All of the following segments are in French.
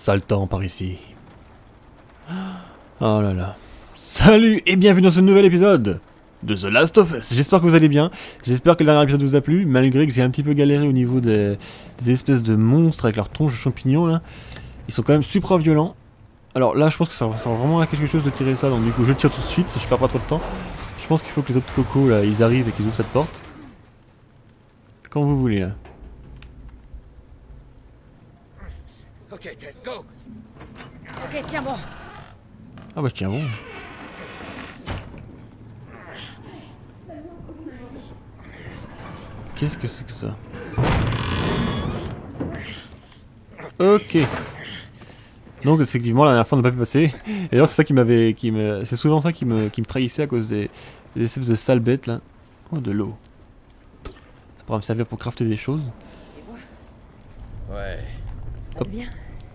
sale temps par ici. Oh là là. Salut et bienvenue dans ce nouvel épisode de The Last of Us. J'espère que vous allez bien. J'espère que le dernier épisode vous a plu, malgré que j'ai un petit peu galéré au niveau des espèces de monstres avec leurs tronches de champignons là. Ils sont quand même super violents. Alors là, je pense que ça sert vraiment à quelque chose de tirer ça, donc du coup je tire tout de suite, je perds pas trop de temps. Je pense qu'il faut que les autres cocos là, ils arrivent et qu'ils ouvrent cette porte. Quand vous voulez là. Ok, Tess, go! Ok, tiens bon. Ah bah je tiens bon. Qu'est-ce que c'est que ça? Ok. Donc effectivement la dernière fois on n'a pas pu passer. Et d'ailleurs c'est ça c'est souvent ça qui me trahissait à cause des espèces de sales bêtes là. Oh de l'eau. Ça pourra me servir pour crafter des choses. Ouais. Hop. Bien.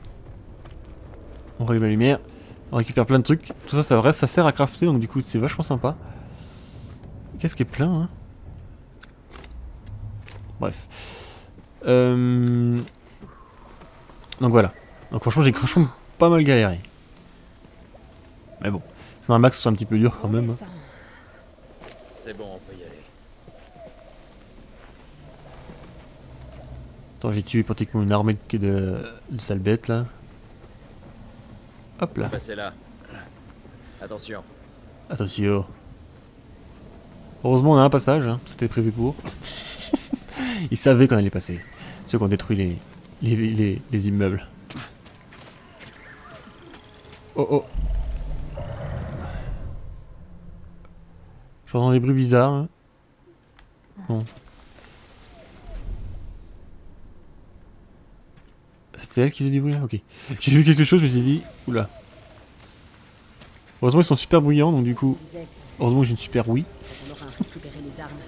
On règle la lumière. On récupère plein de trucs. Tout ça, ça reste, ça sert à crafter, donc du coup c'est vachement sympa. Qu'est-ce qui est plein, hein? Bref. Donc voilà. Donc franchement j'ai pas mal galéré. Mais bon. C'est un max que c'est un petit peu dur quand même. C'est bon, on peut y aller. Attends, j'ai tué pratiquement une armée de sales bêtes là. Hop là. Passez là. Attention. Attention. Heureusement on a un passage, hein. C'était prévu pour. Ils savaient qu'on allait passer. Ceux qui ont détruit les immeubles. Oh oh. J'entends des bruits bizarres. Hein. Bon. C'était elle qui faisait du bruit là? Ok. J'ai vu quelque chose, je me suis dit, oula. Heureusement ils sont super bruyants, donc du coup, heureusement j'ai une super oui. On aura récupéré les armes.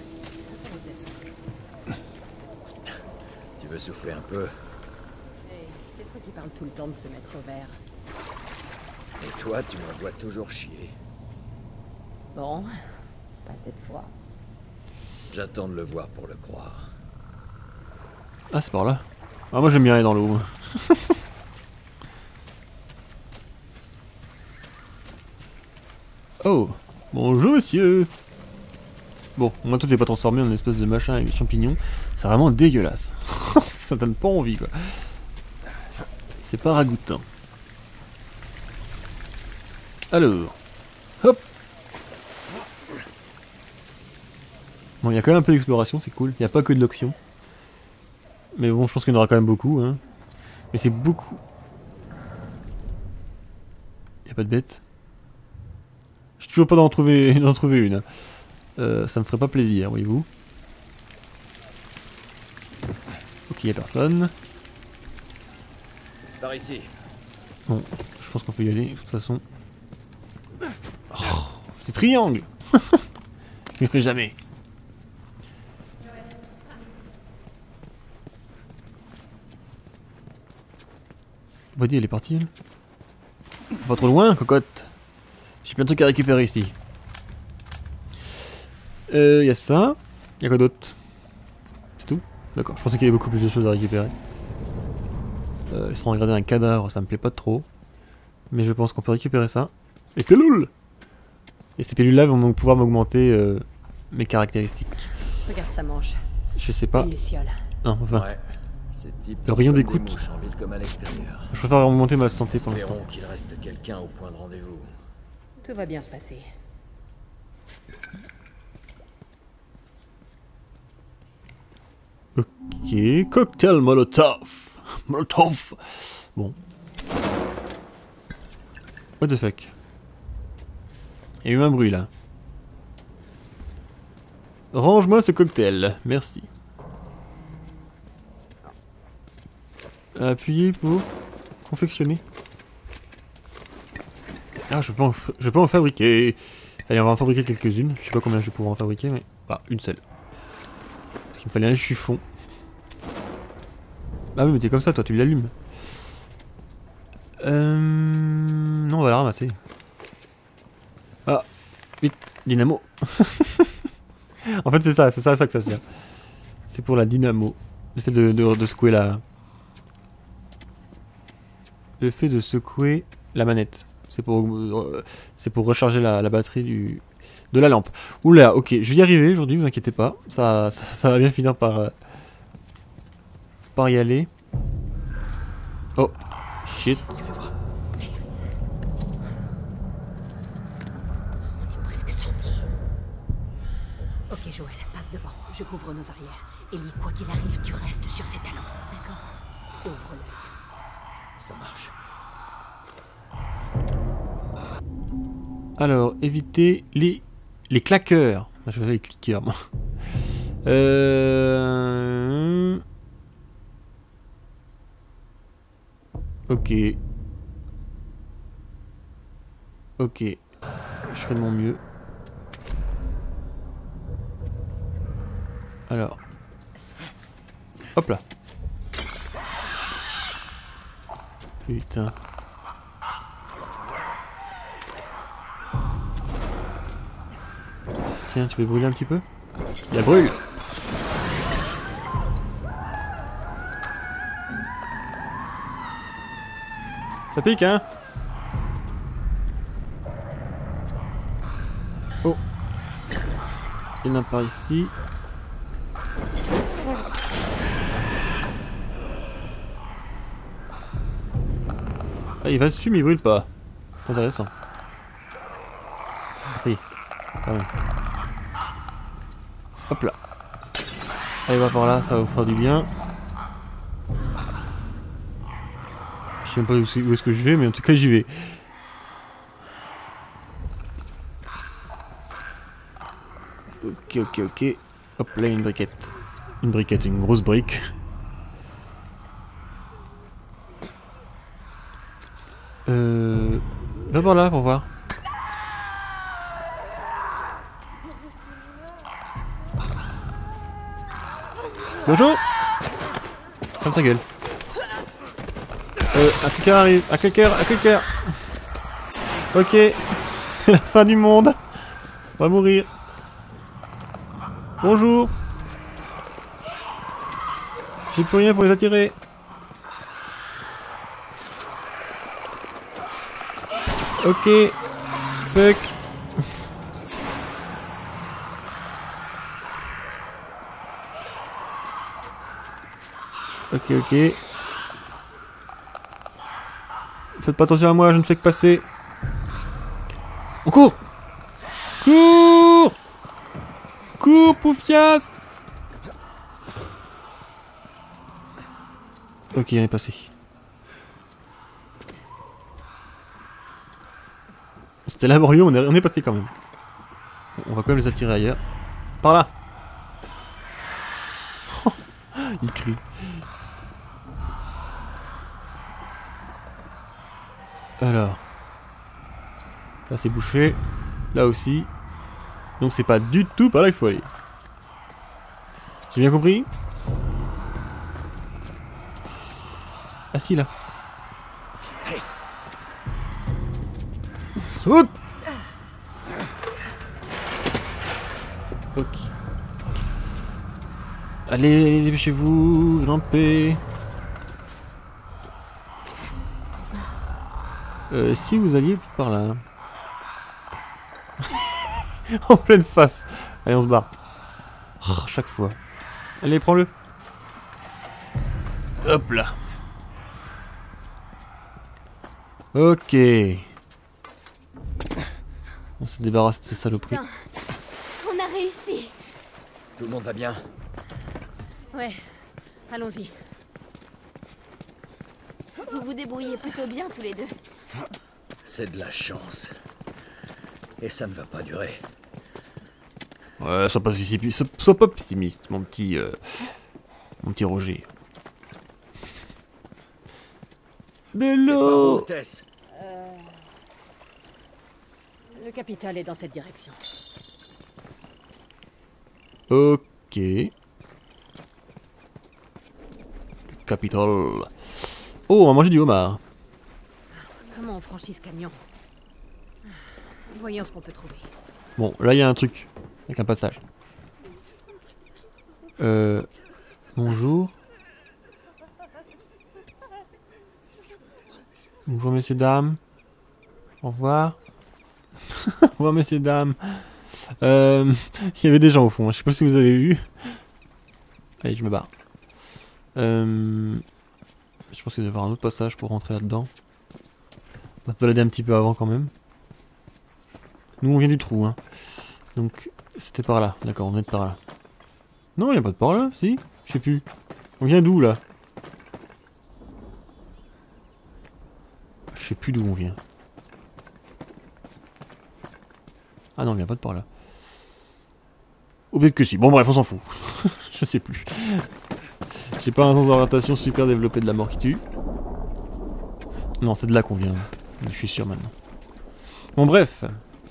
Tu veux souffler un peu? Hey, c'est toi qui parles tout le temps de se mettre au vert. Et toi, tu me vois toujours chier. Bon, pas cette fois. J'attends de le voir pour le croire. Ah c'est par là. Ah moi j'aime bien aller dans l'eau. Oh, bonjour monsieur. Bon, moi tout n'est pas transformé en une espèce de machin avec des champignons. C'est vraiment dégueulasse. Ça donne pas envie quoi. C'est pas ragoûtant. Alors, hop. Bon, il y a quand même un peu d'exploration, c'est cool. Il n'y a pas que de l'option. Mais bon, je pense qu'il y en aura quand même beaucoup. Hein. Mais c'est beaucoup. Il n'y a pas de bête. J'ai toujours pas d'en trouver une. Ça me ferait pas plaisir, voyez-vous. Ok, il n'y a personne. Par ici. Bon, je pense qu'on peut y aller, de toute façon. Oh, c'est triangle. Je ne ferai jamais. Buddy, elle est partie, elle. Pas trop loin, cocotte. J'ai plein de trucs à récupérer ici. Y a ça. Y a quoi d'autre? C'est tout? D'accord, je pensais qu'il y avait beaucoup plus de choses à récupérer. Ils sont regardés un cadavre, ça me plaît pas trop. Mais je pense qu'on peut récupérer ça. Et pilules! Et ces pilules-là vont pouvoir m'augmenter mes caractéristiques. Regarde sa manche. Je sais pas. Une luciole. Non, enfin. Ouais. Le rayon d'écoute. Je préfère augmenter ma santé pour l'instant. Espérons qu'il reste quelqu'un au point de rendez-vous. Tout va bien se passer. Ok, cocktail Molotov. Molotov. Bon. What the fuck? Il y a eu un bruit là. Range-moi ce cocktail, merci. Appuyez pour confectionner. Ah, je peux en fabriquer. Allez, on va en fabriquer quelques-unes. Je sais pas combien je vais pouvoir en fabriquer, mais... Ah, une seule. Parce qu'il me fallait un chiffon. Ah oui, mais t'es comme ça, toi, tu l'allumes. Non, on va la ramasser. Ah, vite, dynamo. En fait, c'est ça que ça sert. C'est pour la dynamo. Le fait de secouer le fait de secouer la manette. C'est pour recharger la batterie de la lampe. Oula, ok, je vais y arriver aujourd'hui, vous inquiétez pas. Ça va bien finir par y aller. Oh, shit. On est presque sorti. Ok, Joël, passe devant. Je couvre nos arrières. Ellie, quoi qu'il arrive, tu restes sur ces talons. D'accord. Ouvre l'œil. Ça marche. Alors, éviter les claqueurs. Je vais les cliqueurs, moi. Ok. Ok. Je ferai de mon mieux. Alors. Hop là. Putain. Tiens, tu veux brûler un petit peu? Il la brûle! Ça pique, hein? Oh! Il y en a par ici. Ah, il va dessus, mais il brûle pas. C'est intéressant. Ah, ça y est, quand même. Hop là. Allez, va par là, ça va vous faire du bien. Je sais même pas où est-ce que je vais, mais en tout cas j'y vais. Ok, ok, ok. Hop là, une briquette. Une briquette, une grosse brique. Va par là pour voir. Bonjour. Ferme ta gueule. Un cliqueur arrive. Un cliqueur. Ok. C'est la fin du monde. On va mourir. Bonjour. J'ai plus rien pour les attirer. Ok. Fuck. Ok, ok. Faites pas attention à moi, je ne fais que passer. On court. Cours. Cours, Poufias. Ok, on est passé. C'était laborieux, on est passé quand même. On va quand même les attirer ailleurs. Par là. Il crie. Alors. Là c'est bouché. Là aussi. Donc c'est pas du tout par là qu'il faut aller. J'ai bien compris? Ah si là. Saute! Ok. Allez, dépêchez-vous, grimpez. Si vous alliez par là. En pleine face. Allez, on se barre. Oh, chaque fois. Allez, prends-le. Hop là. Ok. On se débarrasse de ces saloperies. Putain, on a réussi. Tout le monde va bien? Ouais, allons-y. Vous vous débrouillez plutôt bien tous les deux. C'est de la chance. Et ça ne va pas durer. Ouais, sois pas pessimiste, mon petit Roger. De C'est par où, l'eau. Tess? Le capital est dans cette direction. Ok. Le Capitole. Oh, on va manger du homard. Comment on franchit ce camion? Voyons ce qu'on peut trouver. Bon, là il y a un truc. Avec un passage. Bonjour. Bonjour messieurs dames. Au revoir. Au revoir messieurs dames. Il y avait des gens au fond, je sais pas si vous avez vu. Allez, je me barre. Je pense qu'il doit y avoir un autre passage pour rentrer là-dedans. On va se balader un petit peu avant quand même. Nous on vient du trou, hein. Donc c'était par là, d'accord, on vient de par là. Non, il n'y a pas de par là, si. Je sais plus. On vient d'où là? Je sais plus d'où on vient. Ah non, on vient pas de par là. Ou bien que si. Bon bref, on s'en fout. Je sais plus. J'ai pas un sens d'orientation super développé de la mort qui tue. Non, c'est de là qu'on vient. Je suis sûr maintenant. Bon bref.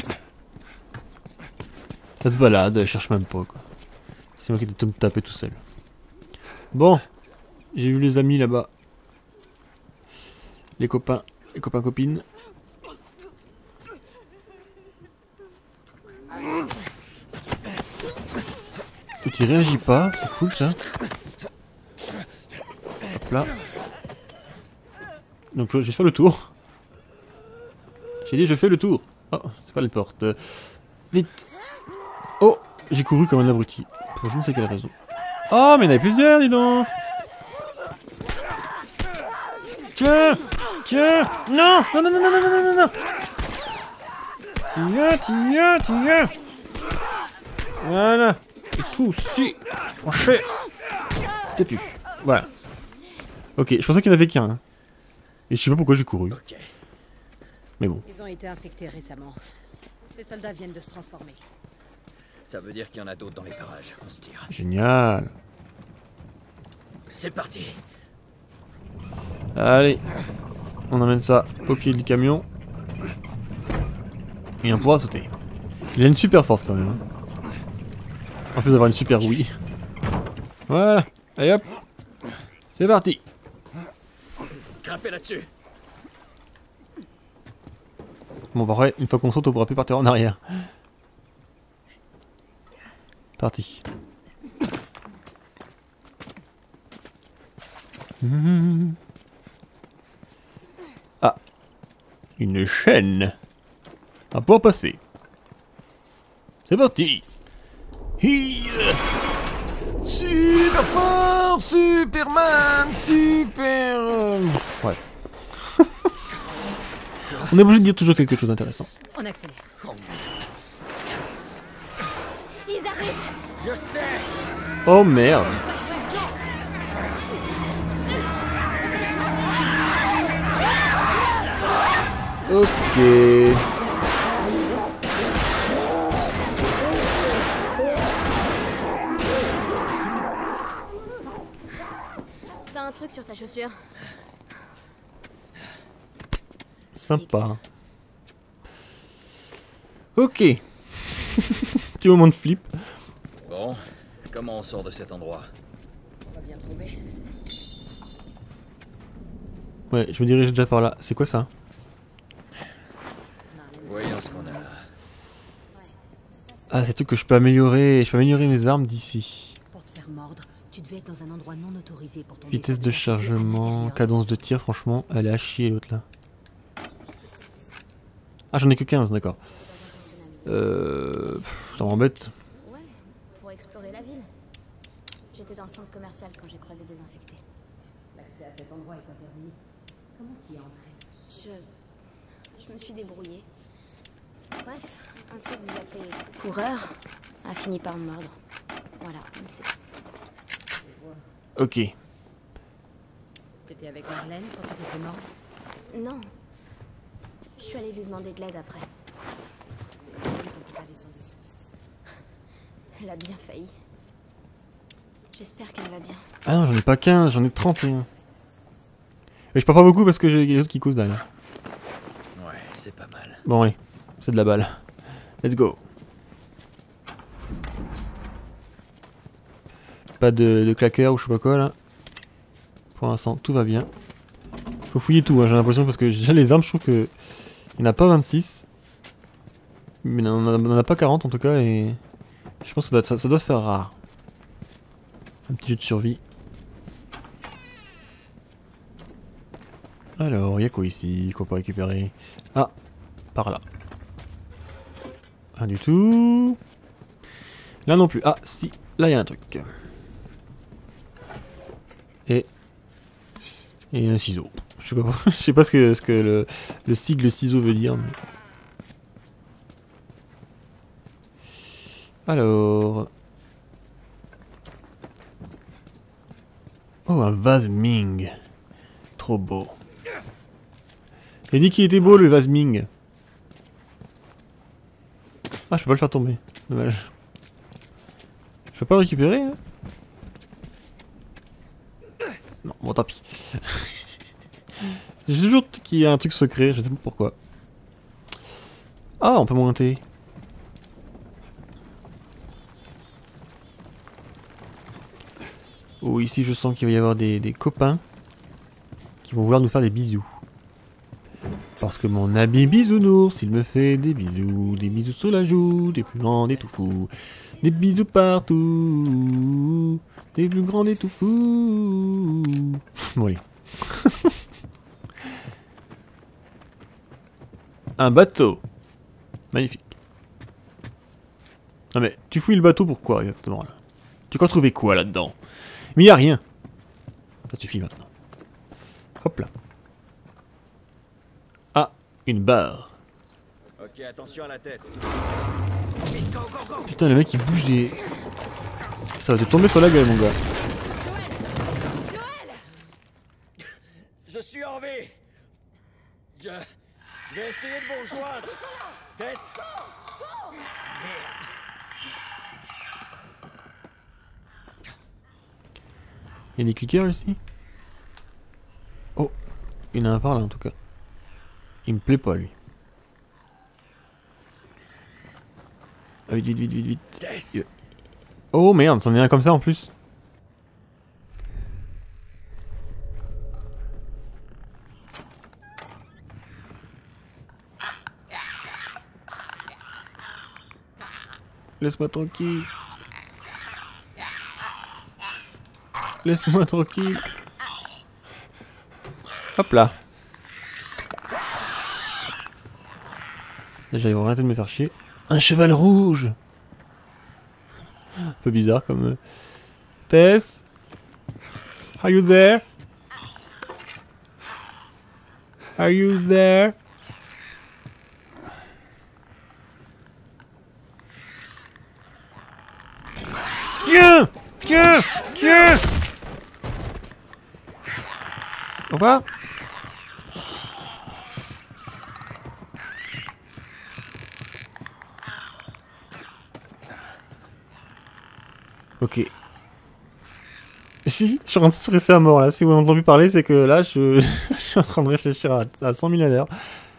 Elle se balade, elle cherche même pas quoi. C'est moi qui étais me taper tout seul. Bon. J'ai vu les amis là-bas. Les copains copines. Tu réagis pas, c'est cool ça. Hop là. Donc je vais faire le tour. J'ai dit je fais le tour. Oh, c'est pas les portes. Vite. Oh, j'ai couru comme un abruti. Pour je ne sais quelle raison. Oh, mais il y en avait plusieurs, dis donc. Tiens. Tiens. Non. Non, non, non, non, non, non, non, non. Tiens. Voilà. Et tout, si. Tranché. T'es plus. Voilà. Ok, je pensais qu'il n'y en avait qu'un. Et je sais pas pourquoi j'ai couru. Ok. Mais bon. Ils ont été infectés récemment. Ces soldats viennent de se transformer. Ça veut dire qu'il y en a d'autres dans les parages. On se tire. Génial. C'est parti. Allez. On emmène ça au pied du camion. Et on pourra sauter. Il a une super force quand même. Hein. En plus d'avoir une super Wii. Voilà. Allez hop. C'est parti. Grimpez là-dessus. Bon bah ouais, une fois qu'on saute on pourra plus partir en arrière. Parti. Ah. Une chaîne. On va pouvoir passer. C'est parti. Hi. Super fort, Superman, super... Bref. On est obligé de dire toujours quelque chose d'intéressant. On accélère. Ils arrivent. Je sais. Oh merde. Ok. T'as un truc sur ta chaussure? Sympa. Ok. Petit moment de flip. Bon, comment on sort de cet endroit? On va bien trouver. Ouais, je me dirige déjà par là. C'est quoi ça? Voyons ce qu'on a là. Ah, c'est le truc que je peux améliorer. Je peux améliorer mes armes d'ici. Pour te faire mordre, tu devais être dans un endroit non autorisé pour ton Vitesse de chargement, cadence de tir, franchement, elle est à chier l'autre là. Ah, j'en ai que 15, d'accord. Ça m'embête. Ouais, pour explorer la ville. J'étais dans le centre commercial quand j'ai croisé des infectés. L'accès à cet endroit est interdit. Comment tu y es entré? Je me suis débrouillée. Bref, un de ceux que vous appelez coureur a fini par me mordre. Voilà, c'est... Ok. T'étais avec Marlène quand tu t'es fait mordre? Non. Je suis allée lui demander de l'aide après. C'est elle quand t'es pas descendu. Elle a bien failli. J'espère qu'elle va bien. Ah non, j'en ai pas 15, j'en ai 31. Et je pars pas beaucoup parce que j'ai les autres qui causent derrière. Ouais, c'est pas mal. Bon, allez, c'est de la balle. Let's go. Pas de claqueur ou je sais pas quoi là. Pour l'instant, tout va bien. Faut fouiller tout, hein, j'ai l'impression, parce que déjà les armes, je trouve que il n'y en a pas 26. Mais on en a pas 40 en tout cas, et je pense que ça doit se faire rare. Un petit jeu de survie. Alors, il y a quoi ici qu'on peut récupérer? Ah, par là. Rien du tout. Là non plus. Ah, si, là il y a un truc. Et un ciseau. Je sais pas, je sais pas ce que le sigle ciseau veut dire. Mais... Alors... Oh, un vase Ming. Trop beau. J'ai dit qu'il était beau le vase Ming. Ah, je peux pas le faire tomber. Dommage. Je peux pas le récupérer, hein? Non, bon tant pis. J'ai toujours qu'il y a un truc secret, je sais pas pourquoi. Ah, on peut monter. Oh, ici je sens qu'il va y avoir des copains qui vont vouloir nous faire des bisous. Parce que mon habit bisounours, il me fait des bisous sur la joue, des plus grands, des tout fous. Des bisous partout, des plus grands, des tout fous. Bon allez. Un bateau. Magnifique. Non mais, tu fouilles le bateau pourquoi exactement là? Tu crois trouver quoi là-dedans? Mais y a rien. Ça suffit maintenant. Hop là. Ah, une barre. Ok, attention à la tête. Putain, le mec il bouge des... Ça va te tomber sur la gueule mon gars. Je suis en vie. Je vais essayer de vous rejoindre. Tess. Merde. Il y a des clickers ici? Oh, il y en a un par là en tout cas. Il me plaît pas lui. Ah, vite, vite, vite, vite, vite. Tess. Oh merde, c'en est un comme ça en plus. Laisse-moi tranquille. Laisse-moi tranquille. Hop là. Déjà ils vont arrêter de me faire chier. Un cheval rouge. Un peu bizarre comme... Tess? Are you there? Are you there? Tiens! Tiens! Tiens! Au revoir. Ok. Si, je suis en train de stresser à mort là. Si vous m'avez entendu parler, c'est que là, je suis en train de réfléchir à 100 000 à l'heure.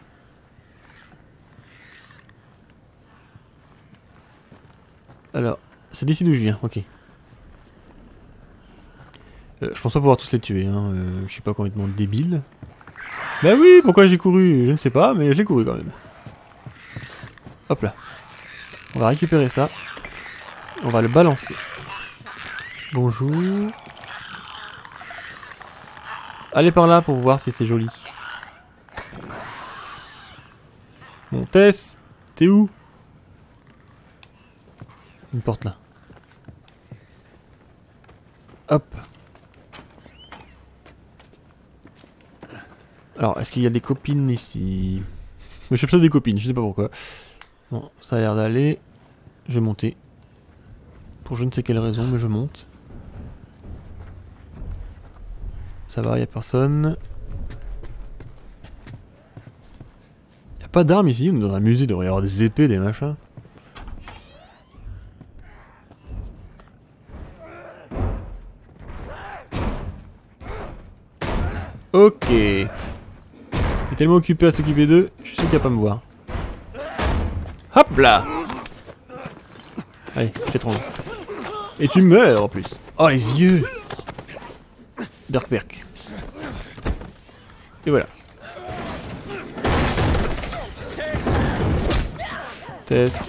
Alors, c'est d'ici d'où je viens, ok. Je pense pas pouvoir tous les tuer, hein. Je suis pas complètement débile. Bah oui, pourquoi j'ai couru? Je ne sais pas, mais j'ai couru quand même. Hop là. On va récupérer ça. On va le balancer. Bonjour. Allez par là pour voir si c'est joli. Bon, Tess, t'es où? Une porte là. Hop. Alors, est-ce qu'il y a des copines ici? Je cherche des copines, je sais pas pourquoi. Bon, ça a l'air d'aller. Je vais monter. Pour je ne sais quelle raison, mais je monte. Ça va, y a personne. Y a pas d'armes ici, on est dans un musée, il devrait y avoir des épées, des machins. Ok. Il est tellement occupé à s'occuper d'eux, je suis sûr qu'il va pas me voir. Hop là! Allez, je t'étrangle. Et tu meurs en plus. Oh les yeux! Berk berk. Et voilà. Tess.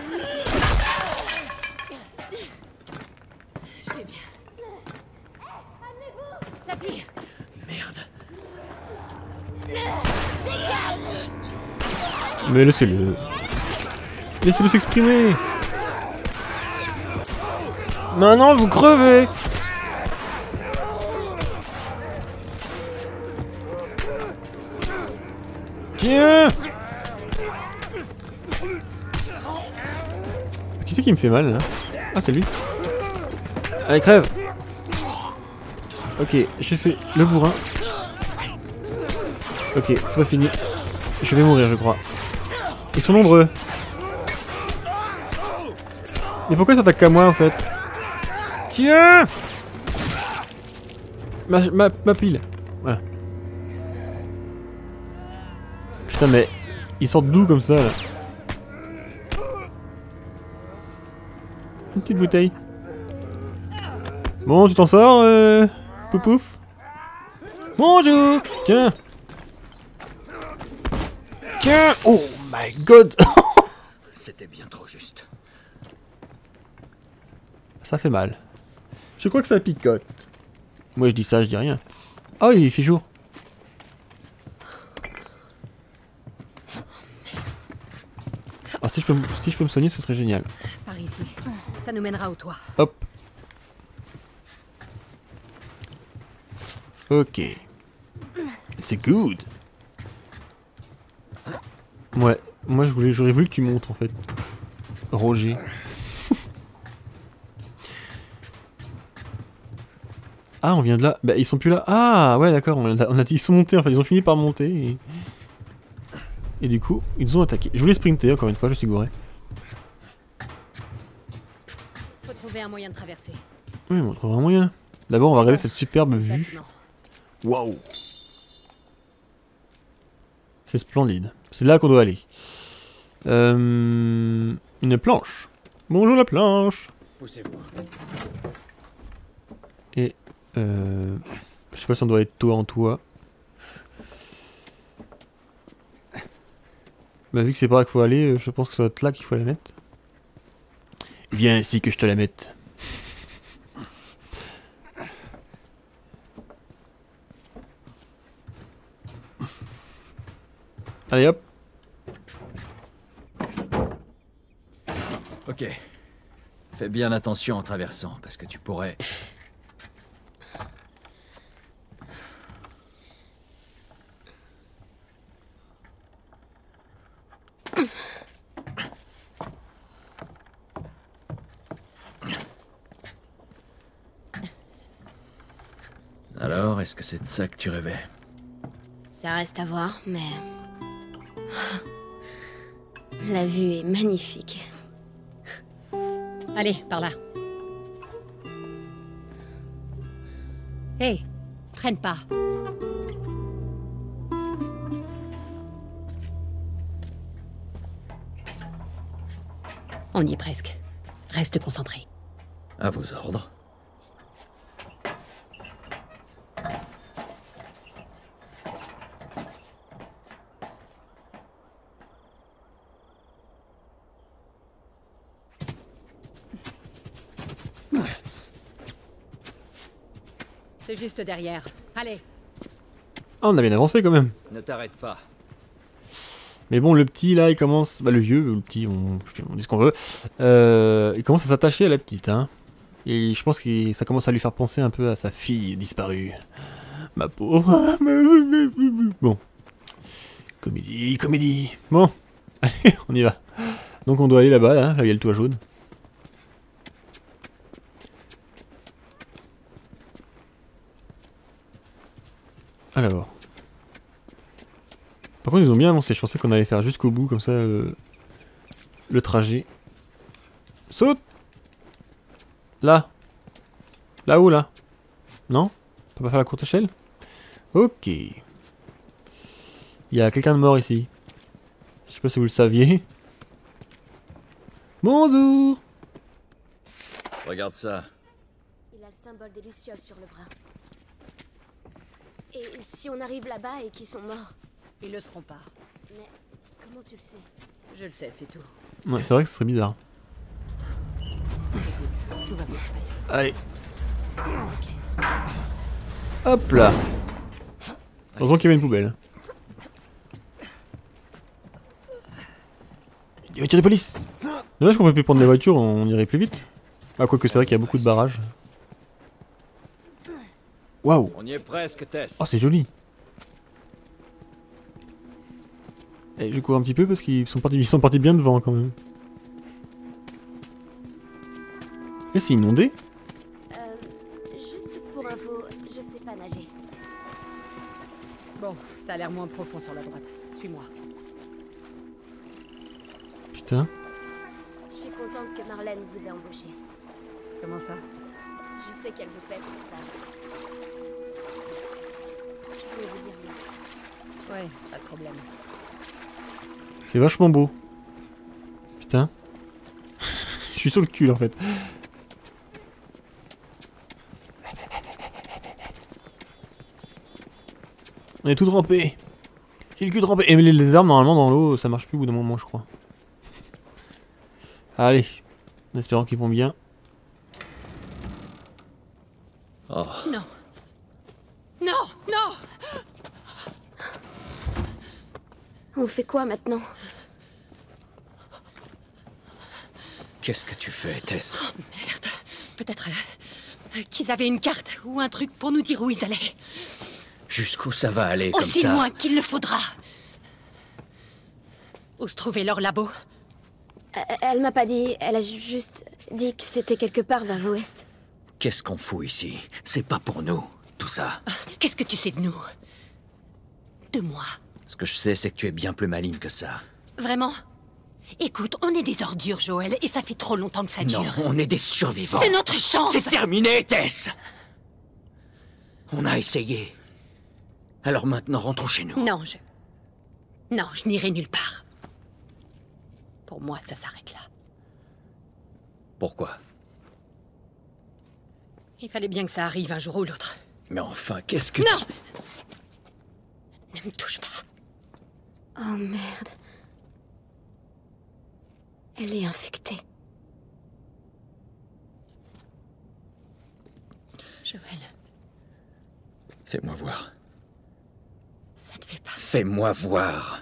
Je vais bien. La fille. Merde. Mais laissez-le. Laissez-le s'exprimer. Maintenant vous crevez. Tiens. Qui c'est qui me fait mal là? Ah c'est lui. Allez crève. Ok, j'ai fait le bourrin. Ok, c'est pas fini. Je vais mourir je crois. Ils sont nombreux. Mais pourquoi ils s'attaquent qu'à moi en fait? Tiens! Ma pile. Voilà. Putain mais... Ils sortent d'où comme ça là? Une petite bouteille. Bon, tu t'en sors, Poupouf? Bonjour! Tiens! Tiens! Oh my god! C'était bien trop juste. Ça fait mal. Je crois que ça picote. Moi je dis ça, je dis rien. Oh, il fait jour. Alors si je peux me soigner, ce serait génial. Par ici. Ça nous mènera au toit. Hop. Ok. C'est good. Ouais, moi j'aurais voulu que tu montes en fait. Roger. Ah, on vient de là. Bah, ils sont plus là. Ah, ouais, d'accord. Ils sont montés en fait. Ils ont fini par monter. Et du coup, ils nous ont attaqué. Je voulais sprinter encore une fois, je suis gouré. Faut trouver un moyen de traverser. Oui, on trouvera un moyen. D'abord, on va regarder cette superbe vue. Waouh! C'est splendide. C'est là qu'on doit aller. Une planche. Bonjour la planche. Poussez-vous. Et je sais pas si on doit être toit en toit. Bah vu que c'est par là qu'il faut aller, je pense que ça va être là qu'il faut la mettre. Viens ici que je te la mette. Allez hop. Ok. Fais bien attention en traversant, parce que tu pourrais... Alors, est-ce que c'est de ça que tu rêvais? Ça reste à voir, mais... La vue est magnifique. Allez, par là. Hé, traîne pas. On y est presque. Reste concentré. À vos ordres. C'est juste derrière. Allez. Ah, on a bien avancé quand même. Ne t'arrête pas. Mais bon, le petit là, il commence... Bah le vieux, le petit, on dit ce qu'on veut. Il commence à s'attacher à la petite, hein. Et je pense que ça commence à lui faire penser un peu à sa fille disparue. Ma pauvre... Bon. Comédie, comédie. Bon. Allez, on y va. Donc on doit aller là-bas, là où il y a le toit jaune. Alors. Par contre, ils ont bien avancé. Je pensais qu'on allait faire jusqu'au bout, comme ça, le trajet. Saute! Là. Là-haut, là. Non? On peut pas faire la courte échelle? Ok. Il y a quelqu'un de mort ici. Je sais pas si vous le saviez. Bonjour! Regarde ça. Il a le symbole des Lucioles sur le bras. Et si on arrive là-bas et qu'ils sont morts? Ils le seront pas. Mais comment tu le sais? Je le sais, c'est tout. Ouais, c'est vrai que ce serait bizarre. Écoute, tout va bien se passer. Allez. Ok. Hop là. Heureusement qu'il y avait une poubelle. voitures de police. Dommage qu'on peut plus prendre des voitures, on irait plus vite. Ah, quoique c'est vrai qu'il y a beaucoup de barrages. Waouh. On y est presque, Tess. Oh, c'est joli. Et je cours un petit peu parce qu'ils sont partis bien devant quand même. Et c'est inondé? Juste pour info, je sais pas nager. Bon, ça a l'air moins profond sur la droite. Suis-moi. Putain. Je suis contente que Marlène vous ait embauché. Comment ça? Je sais qu'elle vous paie pour ça. Je voulais vous dire merci. Ouais, pas de problème. C'est vachement beau. Putain. Je suis sur le cul en fait. On est tout trempé. J'ai le cul trempé. Et les armes normalement dans l'eau ça marche plus au bout d'un moment je crois. Allez. En espérant qu'ils vont bien. Oh. Non. Non, non. On fait quoi maintenant? Qu'est-ce que tu fais, Tess? Oh merde. Peut-être qu'ils avaient une carte ou un truc pour nous dire où ils allaient. Jusqu'où ça va aller comme Aussi ça? loin qu'il le faudra. Où se trouvait leur labo? Elle m'a pas dit, elle a juste dit que c'était quelque part vers l'ouest. Qu'est-ce qu'on fout ici? C'est pas pour nous, tout ça. Qu'est-ce que tu sais de nous? De moi? Ce que je sais, c'est que tu es bien plus maligne que ça. Vraiment? Écoute, on est des ordures, Joël, et ça fait trop longtemps que ça dure. Non, on est des survivants. C'est notre chance! C'est terminé, Tess! On a essayé. Alors maintenant, rentrons chez nous. Non, je n'irai nulle part. Pour moi, ça s'arrête là. Pourquoi? Il fallait bien que ça arrive un jour ou l'autre. Mais enfin, qu'est-ce que... Non! Ne me touche pas. Oh merde. Elle est infectée. Joël, Fais-moi voir. ça te fait pas... Fais-moi voir.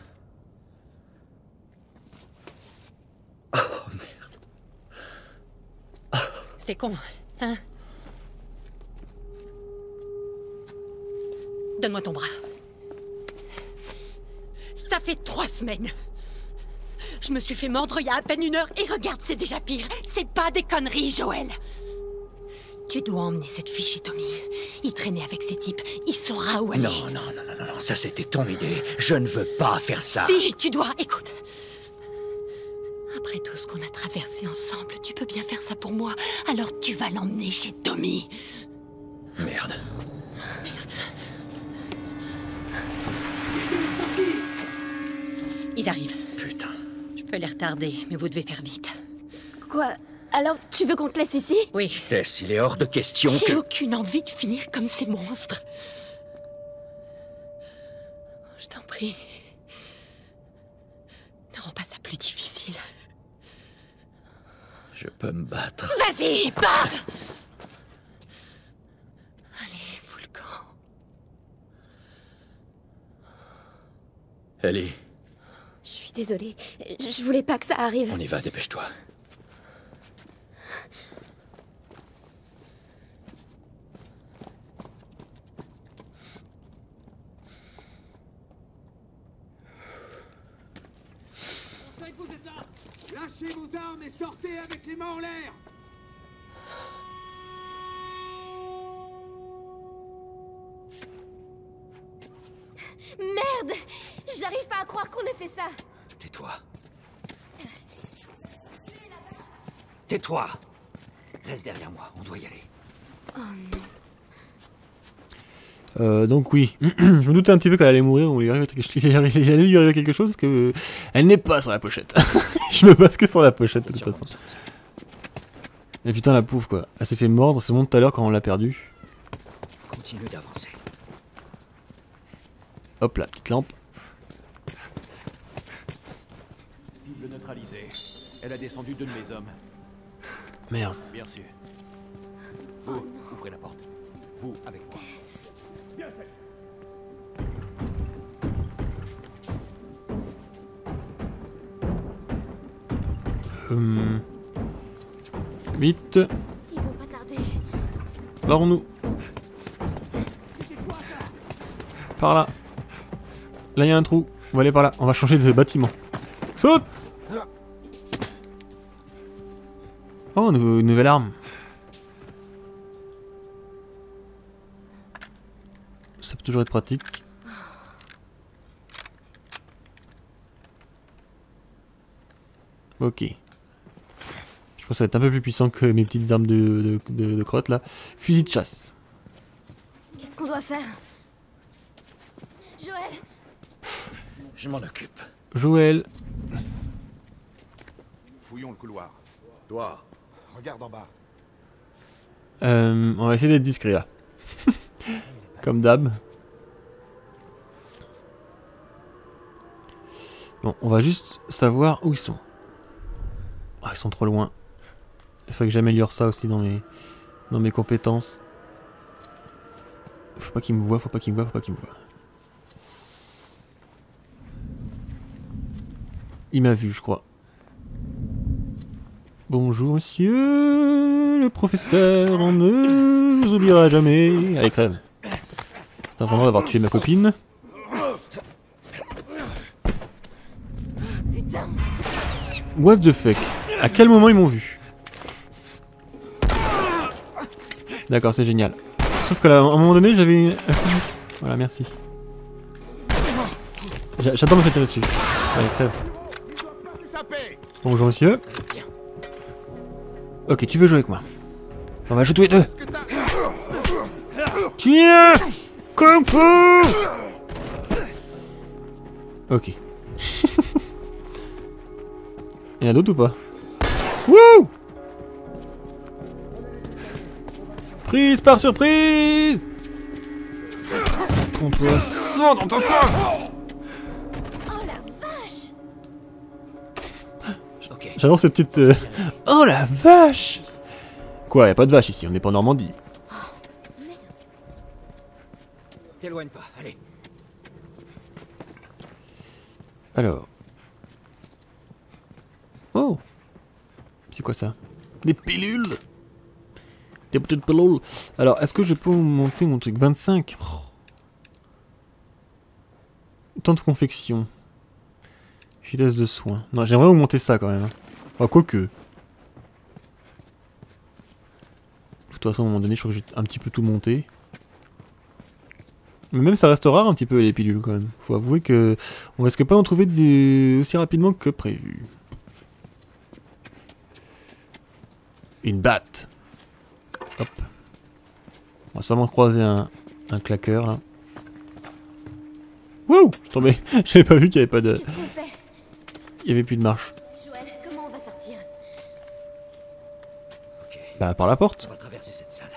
Oh, merde. C'est con, hein? Donne-moi ton bras. Ça fait 3 semaines. Je me suis fait mordre il y a à peine 1 heure et regarde, c'est déjà pire. C'est pas des conneries, Joël. Tu dois emmener cette fille chez Tommy. Il traînait avec ces types. Il saura où aller. Non, ça c'était ton idée. Je ne veux pas faire ça. Si, tu dois, écoute. Après tout ce qu'on a traversé ensemble, tu peux bien faire ça pour moi. Alors tu vas l'emmener chez Tommy. Merde. Merde. Ils arrivent. Putain. Je peux les retarder, mais vous devez faire vite. Quoi? Alors tu veux qu'on te laisse ici? Oui. Tess, il est hors de question J'ai que... aucune envie de finir comme ces monstres. Je t'en prie. Ne rends pas ça plus difficile. Je peux me battre. Vas-y, pars! Allez, fous le camp. Ellie, Je suis désolée. Je voulais pas que ça arrive. on y va, dépêche-toi. Vous êtes là! Lâchez vos armes et sortez avec les mains en l'air! Merde! J'arrive pas à croire qu'on ait fait ça. Tais-toi. Tais-toi! Reste derrière moi, on doit y aller. Oh non. Donc oui, je me doutais un petit peu qu'elle allait mourir ou il allait lui arriver quelque chose parce que elle n'est pas sur la pochette. Je me base que sur la pochette de toute façon. Et putain la pauvre quoi, elle s'est fait mordre, c'est bon tout à l'heure quand on l'a perdue. Continue d'avancer. Hop là, petite lampe. Cible neutralisée. Elle a descendu 2 de mes hommes. Merde. Bien sûr. Vous, ouvrez la porte. Vous, avec moi. Bien fait. Vite. Ils vont pas tarder. Barrons-nous. Par là. Là, il y a un trou. On va aller par là. On va changer de bâtiment. Saute! Oh, une nouvelle arme. Ça peut toujours être pratique. Ok. Je pense que ça va être un peu plus puissant que mes petites armes de crotte là. Fusil de chasse. Qu'est-ce qu'on doit faire? Joël! Je m'en occupe. Joël. Fouillons le couloir. Toi, Regarde en bas. On va essayer d'être discret là. Comme d'hab. Bon, on va juste savoir où ils sont. Ah, ils sont trop loin. Il faut que j'améliore ça aussi dans mes compétences. Faut pas qu'ils me voient, faut pas qu'ils me voient, faut pas qu'ils me voient. Il m'a vu, je crois. Bonjour monsieur le professeur, on ne vous oubliera jamais. Allez, crève. C'est important d'avoir tué ma copine. Putain! What the fuck? À quel moment ils m'ont vu? D'accord, c'est génial. Sauf qu'à un moment donné, j'avais un fusil. Voilà, merci. J'attends de me faire tirer dessus. Allez, crève. Bonjour monsieur. Ok, tu veux jouer avec moi? On va jouer tous les deux. Tiens! Kung Fu! Ok. Il y en a d'autres ou pas? Wouh! Prise par surprise! Ton poisson dans ta face! Oh la vache! ok. J'adore cette petite... Oh la vache! Quoi, y a pas de vache ici, on n'est pas en Normandie. T'éloigne pas, allez. Alors... Oh! C'est quoi ça? Des pilules! Des petites pilules! Alors, est-ce que je peux monter mon truc? 25? Oh. Temps de confection. Vitesse de soin. Non, j'aimerais augmenter ça quand même. Ah, quoique. De toute façon, à un moment donné, je crois que j'ai un petit peu tout monté. Mais même ça reste rare un petit peu les pilules quand même. Faut avouer que on risque pas d'en trouver aussi rapidement que prévu. Une batte. Hop. On va sûrement croiser un claqueur là. Wouh! Je suis tombé. J'avais pas vu qu'il y avait pas de... Qu'est-ce qu'on fait? Il y avait plus de marche. Joël, comment on va sortir? Ok. Bah par la porte. On va traverser cette salle.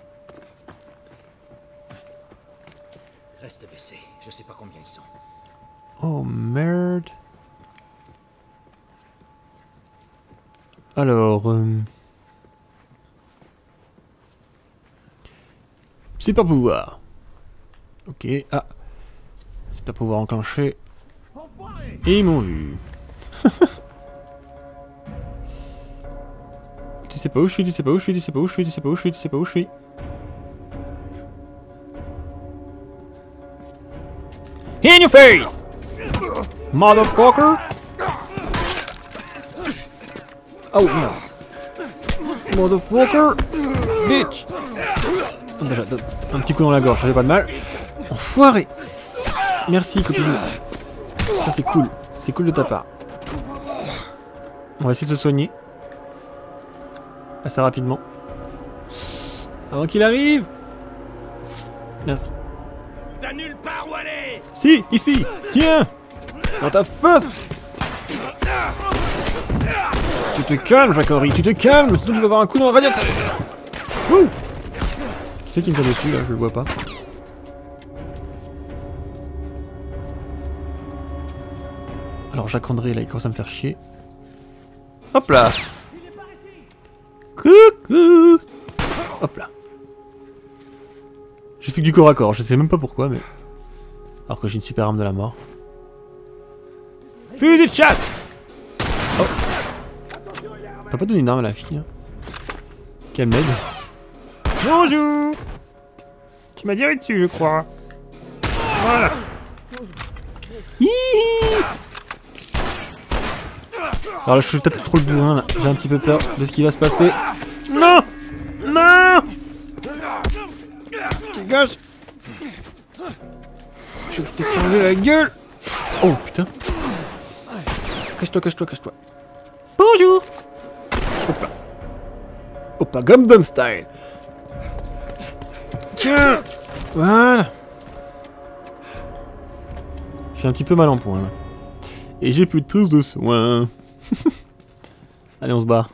Reste baissé. Je sais pas combien ils sont. Oh merde. Alors... Super pouvoir. Ok. Ah. Super pouvoir enclenché. Et ils m'ont vu. Tu sais pas où je suis, tu sais pas où je suis, tu sais pas où je suis, tu sais pas où je suis, tu sais pas où je suis. In your face! Motherfucker! Oh merde. Motherfucker! Bitch! Oh, déjà, un petit coup dans la gorge, ça fait pas de mal. Enfoiré! Merci copine. Ça c'est cool. C'est cool de ta part. On va essayer de se soigner. Assez rapidement. Avant qu'il arrive! Merci. T'as nulle part où aller! Si, ici! Tiens! Dans ta face! Tu te calmes, Jacques-Henri, tu te calmes, sinon tu vas avoir un coup dans le radiateur! Wouh! Qui c'est qui me tire dessus là? Je le vois pas. Alors Jacques-André là, il commence à me faire chier. Hop là! Coucou! Hop là. Je fais que du corps à corps, je sais même pas pourquoi, mais... Alors que j'ai une super arme de la mort. Fusil de chasse! Oh! On peut pas donner une arme à la fille. Hein. Qu'elle m'aide. Bonjour. Tu m'as tiré dessus, je crois. Voilà. Hihi. Alors là, je suis peut-être trop le bourrin, là. J'ai un petit peu peur de ce qui va se passer. Non. Non. Dégage. Je vais t'écraser la gueule. Oh putain. Cache-toi, cache-toi, cache-toi. Bonjour. Hoppa. Hoppa, Gundam style. Tiens. Voilà. Je suis un petit peu mal en point là. Et j'ai plus de trousse de soins. Allez, on se barre.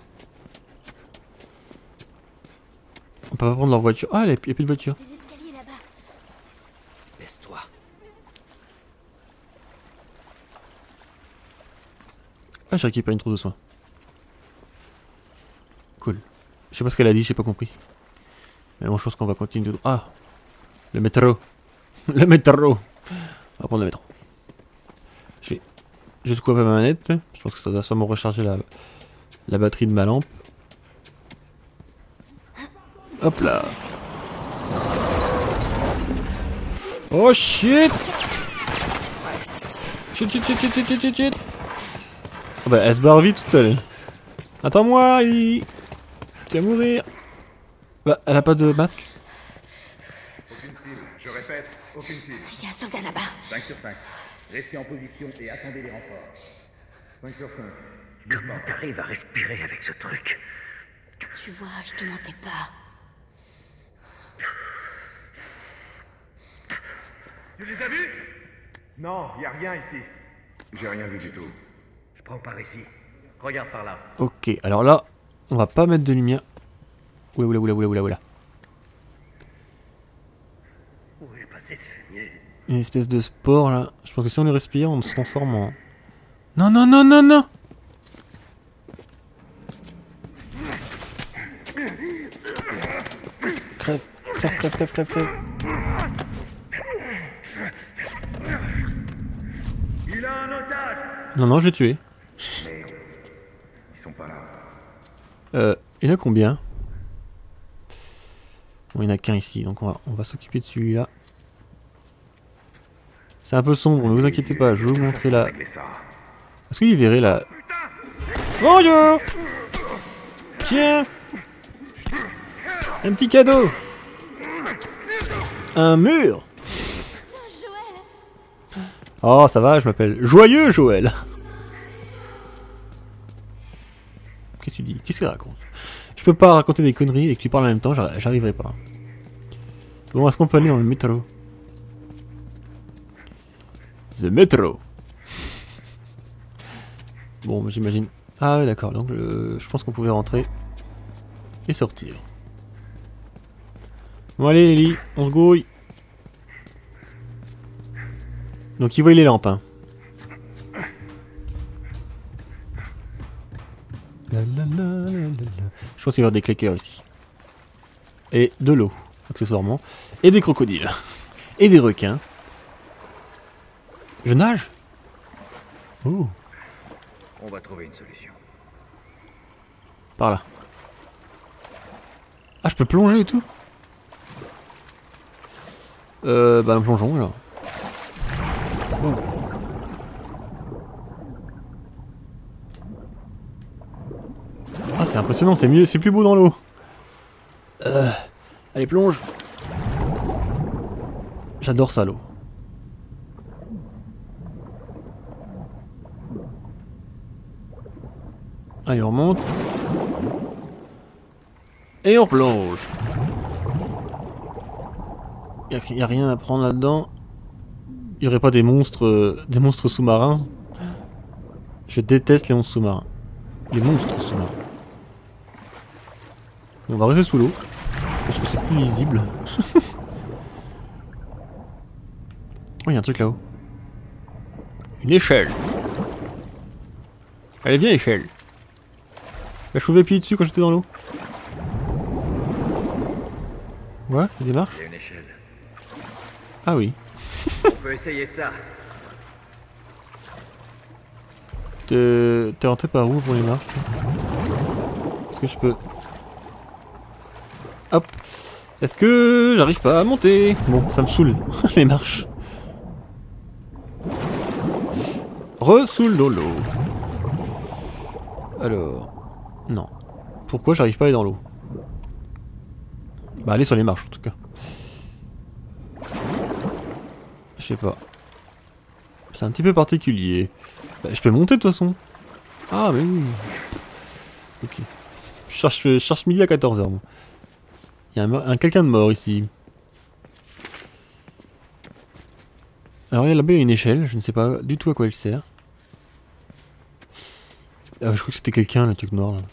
On peut pas prendre leur voiture. Ah, il n'y a plus de voiture. Les escaliers là-bas. Laisse-toi. Ah, j'ai récupéré une trousse de soins. Cool. Je sais pas ce qu'elle a dit, j'ai pas compris. Mais bon, je pense qu'on va continuer de... Ah, le métro. Le métro. On va prendre le métro. Je secoue un peu ma manette. Je pense que ça doit sûrement recharger la batterie de ma lampe. Hop là. Oh shit. Shit, shit, shit, shit, shit, shit, shit, shit. Oh bah elle se barre vite toute seule. Attends-moi, tu vas mourir. Bah elle a pas de masque. Aucune cible. Je répète, aucune cible. Il y a un soldat là-bas. 5 sur 5. Restez en position et attendez les renforts. 5 sur 5. Comment t'arrives à respirer avec ce truc? Tu vois, je te mentais pas. Tu les as vus? Non, y a rien ici. J'ai rien vu du tout. Je prends par ici. Regarde par là. Ok, alors là, on va pas mettre de lumière. Oula, oula, oula, oula, oula. Où est passé ce fumier? Une espèce de sport là. Je pense que si on le respire, on se transforme en... Non, non, non, non, non. Crève, crève, crève, crève, crève, crève. Il a un otage. Non, non, je l'ai tué. Ils sont pas là. Il y en a combien? Bon, il n'y en a qu'un ici, donc on va s'occuper de celui-là. C'est un peu sombre, ne vous inquiétez pas, je vais vous montrer la... Est-ce qu'il verrait la... Bonjour. Tiens. Un petit cadeau. Un mur. Oh, ça va, je m'appelle Joyeux Joël. Qu'est-ce que tu dis? Qu'est-ce qu'il raconte? Je peux pas raconter des conneries et que tu parles en même temps, j'arriverai pas. Bon, est-ce qu'on peut aller dans le métro? The Metro. Bon, j'imagine... Ah ouais, d'accord, donc je pense qu'on pouvait rentrer et sortir. Bon allez Ellie, on se grouille. Donc il voit les lampes, hein. La, la, la, la, la. Je pense qu'il va y avoir des clickers ici. Et de l'eau, accessoirement. Et des crocodiles. Et des requins. Je nage? Oh. On va trouver une solution. Par là. Ah, je peux plonger et tout? Bah, plongeons alors. Oh. Ah, c'est impressionnant, c'est mieux, c'est plus beau dans l'eau. Allez, plonge. J'adore ça, l'eau. Allez, on remonte. Et on plonge. Y a rien à prendre là-dedans. Il y aurait pas des monstres sous-marins. Je déteste les monstres sous-marins. Les monstres sous-marins. On va rester sous l'eau. Parce que c'est plus lisible. Oh, il y a un truc là-haut. Une échelle. Allez, viens, échelle. Là, je pouvais pied dessus quand j'étais dans l'eau. Ouais, il y a des marches. Il y a une échelle. Ah oui. On peut essayer ça. T'es rentré par où pour les marches? que je peux... Hop. Est-ce que j'arrive pas à monter? Bon, ça me saoule, les marches. Re-soule dans l'eau. Alors... Non. Pourquoi j'arrive pas à aller dans l'eau? Bah aller sur les marches en tout cas. Je sais pas. C'est un petit peu particulier. Bah, je peux monter de toute façon. Ah mais oui. Ok. Je cherche midi à 14 h. Il y a un quelqu'un de mort ici. Alors là-bas il y a une échelle, je ne sais pas du tout à quoi elle sert. Ah, je crois que c'était quelqu'un, le truc noir là.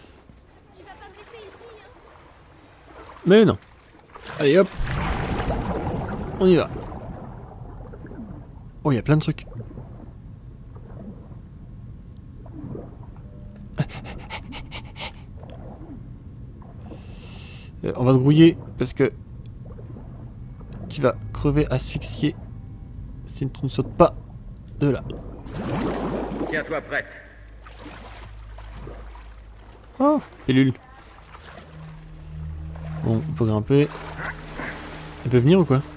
Mais non. Allez hop. On y va. Oh, il y a plein de trucs. On va se grouiller parce que tu vas crever asphyxié si tu ne sautes pas de là. Tiens-toi prête. Oh, pilule. Bon, on peut grimper. Elle peut venir ou quoi?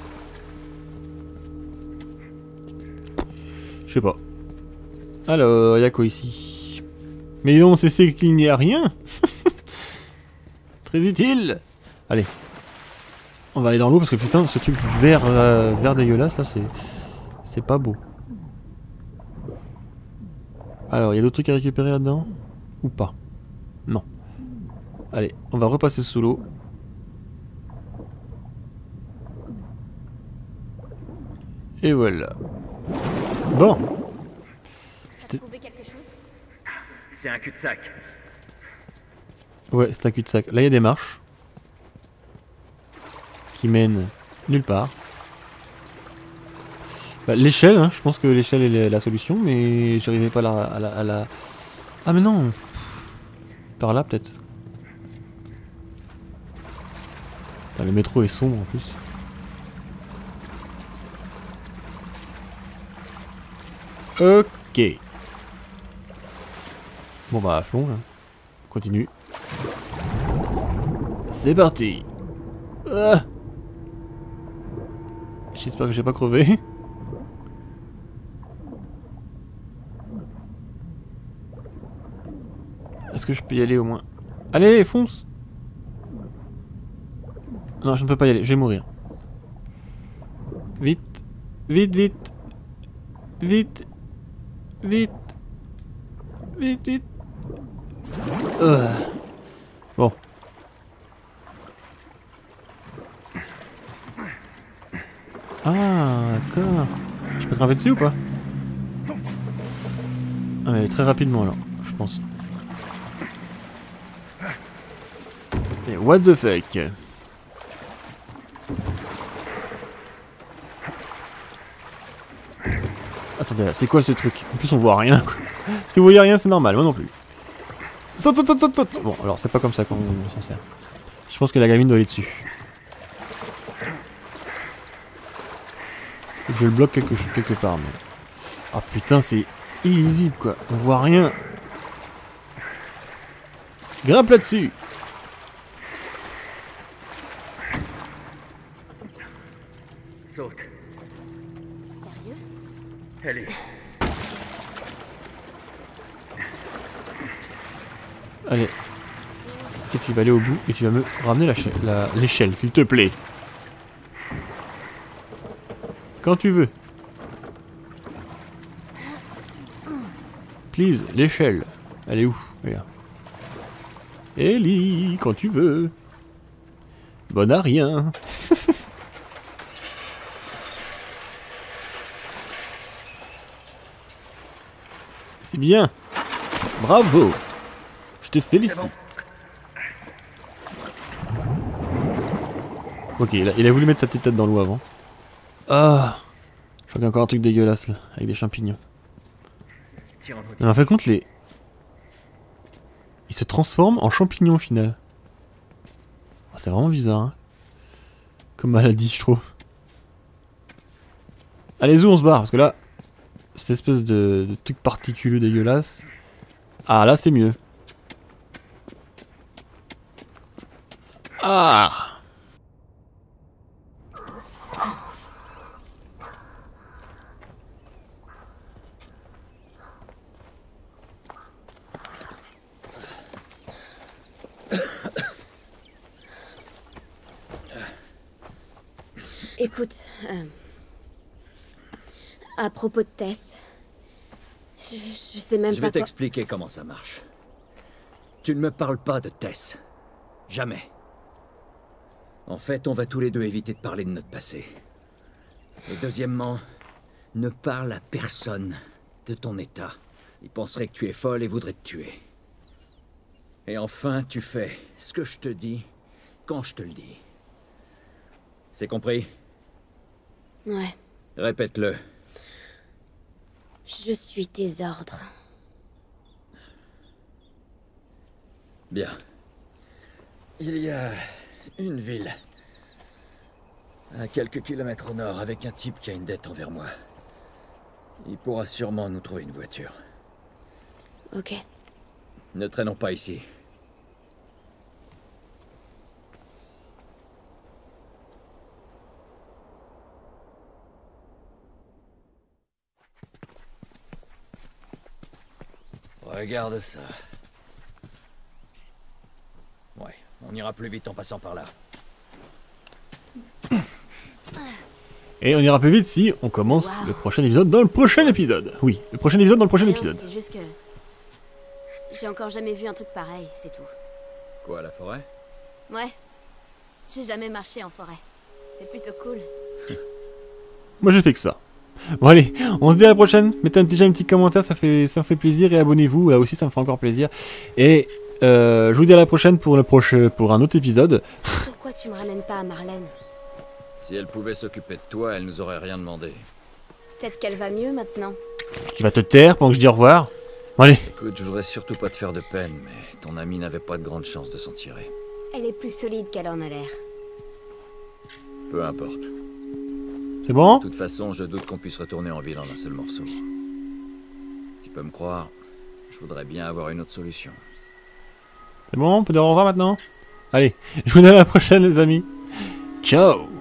Je sais pas. Alors, y'a quoi ici? Mais non, c'est qu'il n'y a rien. Très utile. Allez. On va aller dans l'eau parce que putain, ce truc vert, vert dégueulasse là, c'est pas beau. Alors, il y a d'autres trucs à récupérer là-dedans? Ou pas? Non. Allez, on va repasser sous l'eau. Et voilà. Bon. C'est un cul-de-sac. Ouais, c'est un cul-de-sac. Là, il y a des marches. Qui mènent nulle part. Bah, l'échelle, hein, je pense que l'échelle est la solution, mais j'arrivais pas à la... Ah mais non. Par là, peut-être. Le métro est sombre en plus. Ok. Bon bah, afflons là. On continue. C'est parti. Ah. J'espère que j'ai pas crevé. Est-ce que je peux y aller au moins? Allez, fonce! Non, je ne peux pas y aller, je vais mourir. Vite, vite, vite, vite, vite, vite, vite. Bon. Ah, d'accord. Je peux grimper dessus ou pas? Ah mais très rapidement alors, je pense. Et what the fuck? Attendez, c'est quoi ce truc? En plus on voit rien quoi. Si vous voyez rien c'est normal, moi non plus. Saute, saute, saute, saute, saute. Bon alors c'est pas comme ça qu'on s'en sert. Je pense que la gamine doit aller dessus. Faut que je le bloque quelque part mais... Ah putain c'est illisible quoi, on voit rien. Grimpe là-dessus. Saute. Sérieux? Allez. Allez. Et tu vas aller au bout et tu vas me ramener l'échelle, s'il te plaît. Quand tu veux. Please, l'échelle. Elle est où? Elle est là. Ellie, quand tu veux. Bonne à rien. C'est bien. Bravo. Je te félicite. Ok, il a voulu mettre sa petite tête dans l'eau avant. Ah. Je crois qu'il y a encore un truc dégueulasse là, avec des champignons. Mais en fait compte ils se transforment en champignons au final. Oh, c'est vraiment bizarre hein. Comme maladie je trouve. Allez on se barre parce que là cette espèce de truc particuleux dégueulasse. Ah là c'est mieux. Ah. Écoute, à propos de Tess, je sais même Je pas vais quoi... t'expliquer comment ça marche. Tu ne me parles pas de Tess. Jamais. En fait, on va tous les deux éviter de parler de notre passé. Et deuxièmement, ne parle à personne de ton état. Il penserait que tu es folle et voudrait te tuer. Et enfin, tu fais ce que je te dis quand je te le dis. C'est compris? Ouais, Répète-le. je suis tes ordres. Bien. Il y a une ville, à quelques kilomètres au nord, avec un type qui a une dette envers moi. Il pourra sûrement nous trouver une voiture. Ok. Ne traînons pas ici. Regarde ça. Ouais, on ira plus vite en passant par là. Et on ira plus vite si on commence le prochain épisode dans le prochain épisode. Oui, le prochain épisode dans le prochain Rien, épisode. C'est juste que... j'ai encore jamais vu un truc pareil, c'est tout. Quoi, la forêt? Ouais. J'ai jamais marché en forêt. C'est plutôt cool. Moi j'ai fait que ça. Bon allez, on se dit à la prochaine. Mettez un petit commentaire, ça me fait plaisir. Et abonnez-vous, là aussi ça me fait encore plaisir. Et je vous dis à la prochaine pour un autre épisode. Pourquoi tu me ramènes pas à Marlène? Si elle pouvait s'occuper de toi, elle nous aurait rien demandé. Peut-être qu'elle va mieux maintenant. Tu vas te taire pendant que je dis au revoir. Bon allez. Écoute, je voudrais surtout pas te faire de peine, mais ton ami n'avait pas de grande chance de s'en tirer. Elle est plus solide qu'elle en a l'air. Peu importe. C'est bon? De toute façon, je doute qu'on puisse retourner en ville en un seul morceau. Tu peux me croire, je voudrais bien avoir une autre solution. C'est bon? On peut dire au revoir maintenant? Allez, je vous dis à la prochaine les amis. Ciao!